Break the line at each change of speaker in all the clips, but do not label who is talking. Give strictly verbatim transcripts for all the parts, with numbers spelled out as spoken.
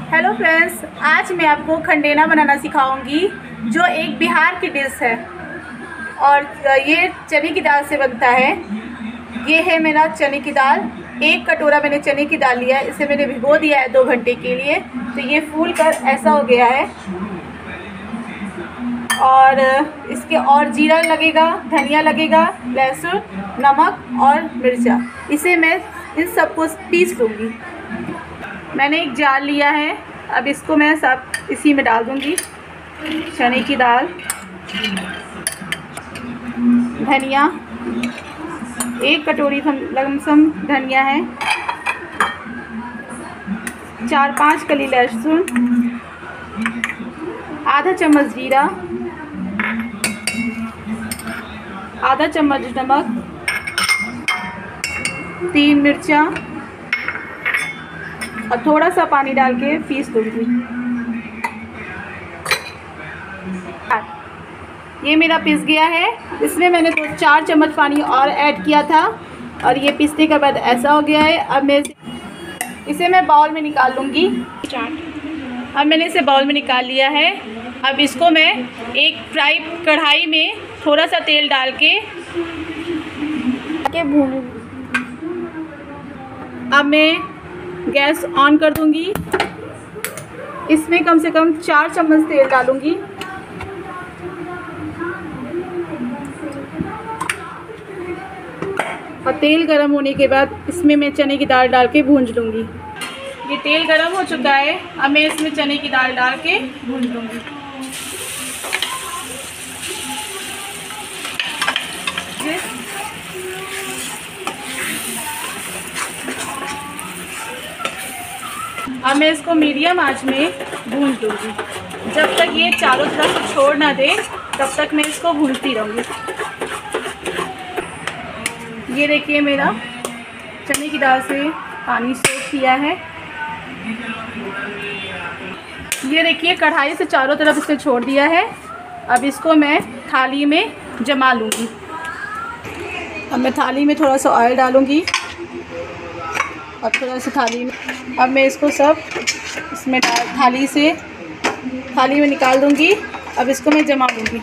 Hello friends, आज मैं आपको खंडेना बनाना सिखाऊंगी जो एक बिहार की डिश है और ये चने की दाल से बनता है। ये है मेरा चने की दाल। एक कटोरा मैंने चने की दाल लिया है, इसे मैंने भिगो दिया है दो घंटे के लिए। तो ये फूल कर ऐसा हो गया है और इसके और जीरा लगेगा, धनिया लगेगा, लहसुन, नमक और मिर्चा। इसे मैं इन सबको पीस लूँगी। मैंने एक जार लिया है, अब इसको मैं सब इसी में डाल दूँगी। चने की दाल, धनिया, एक कटोरी लमसम धनिया है, चार पांच कली लहसुन, आधा चम्मच जीरा, आधा चम्मच नमक, तीन मिर्चा और थोड़ा सा पानी डाल के पीस दूँगी। ये मेरा पिस गया है। इसमें मैंने तो चार चम्मच पानी और ऐड किया था और ये पीसने के बाद ऐसा हो गया है। अब मैं इसे मैं बाउल में निकाल लूँगी। अब मैंने इसे बाउल में निकाल लिया है। अब इसको मैं एक फ्राई कढ़ाई में थोड़ा सा तेल डाल के भूनूंगी। अब मैं गैस ऑन कर दूंगी। इसमें कम से कम चार चम्मच तेल डालूंगी। और तेल गरम होने के बाद इसमें मैं चने की दाल डाल के भूंज लूँगी। ये तेल गरम हो चुका है, अब मैं इसमें चने की दाल डाल के भूंज लूँगी। अब मैं इसको मीडियम आंच में भूंज लूँगी। जब तक ये चारों तरफ से छोड़ ना दे तब तक मैं इसको भूनती रहूँगी। ये देखिए मेरा चने की दाल से पानी सोख किया है। ये देखिए कढ़ाई से चारों तरफ इसे छोड़ दिया है। अब इसको मैं थाली में जमा लूँगी। अब मैं थाली में थोड़ा सा ऑयल डालूँगी और थोड़ा सा थाली में अब मैं इसको सब इसमें डाल थाली से थाली में निकाल दूँगी। अब इसको मैं जमा लूँगी।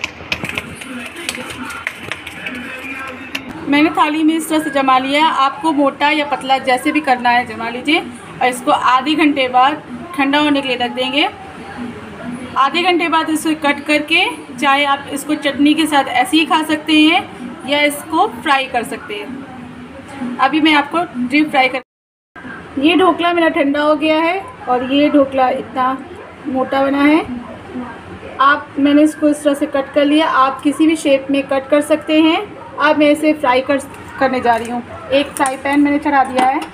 मैंने थाली में इस तरह से जमा लिया है। आपको मोटा या पतला जैसे भी करना है जमा लीजिए और इसको आधे घंटे बाद ठंडा होने के लिए रख देंगे। आधे घंटे बाद इसको कट करके चाहे आप इसको चटनी के साथ ऐसे ही खा सकते हैं या इसको फ्राई कर सकते हैं। अभी मैं आपको डीप फ्राई कर ये ढोकला मेरा ठंडा हो गया है और ये ढोकला इतना मोटा बना है। आप मैंने इसको इस तरह से कट कर लिया। आप किसी भी शेप में कट कर सकते हैं। अब मैं इसे फ्राई कर करने जा रही हूँ। एक फ्राई पैन मैंने चढ़ा दिया है,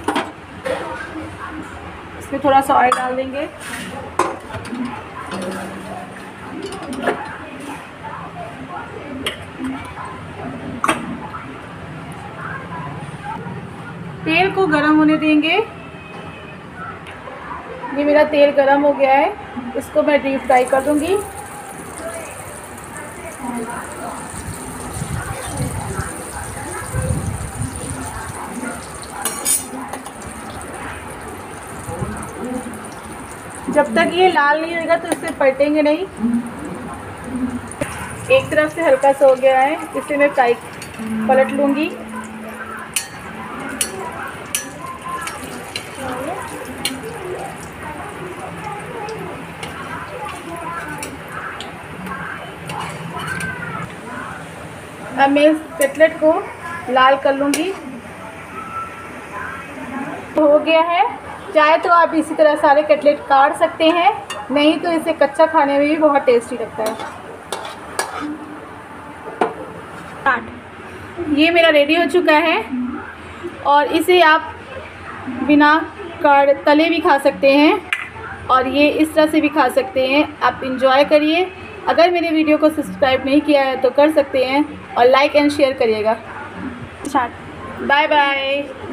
इसमें थोड़ा सा ऑयल डाल देंगे। तेल को गरम होने देंगे। ये मेरा तेल गरम हो गया है, इसको मैं डीप फ्राई कर दूंगी। जब तक ये लाल नहीं होगा तो इसे पलटेंगे नहीं। एक तरफ से हल्का सा हो गया है, इसे मैं फ्राई पलट लूँगी। अब मैं इस कटलेट को लाल कर लूँगी। हो गया है। चाहे तो आप इसी तरह सारे कटलेट काट सकते हैं, नहीं तो इसे कच्चा खाने में भी बहुत टेस्टी लगता है। काट ये मेरा रेडी हो चुका है और इसे आप बिना कर तले भी खा सकते हैं और ये इस तरह से भी खा सकते हैं। आप इंजॉय करिए। अगर मेरे वीडियो को सब्सक्राइब नहीं किया है तो कर सकते हैं और लाइक एंड शेयर करिएगा। Bye bye.